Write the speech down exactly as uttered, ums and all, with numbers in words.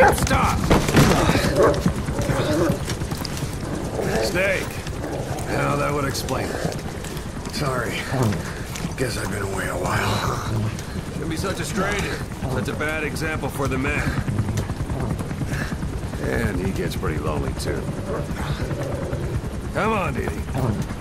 Stop! Steak. Now that would explain it. Sorry. Guess I've been away a while. Shouldn't be such a stranger. Such a bad example for the men. And he gets pretty lonely, too. Come on, Dee Dee.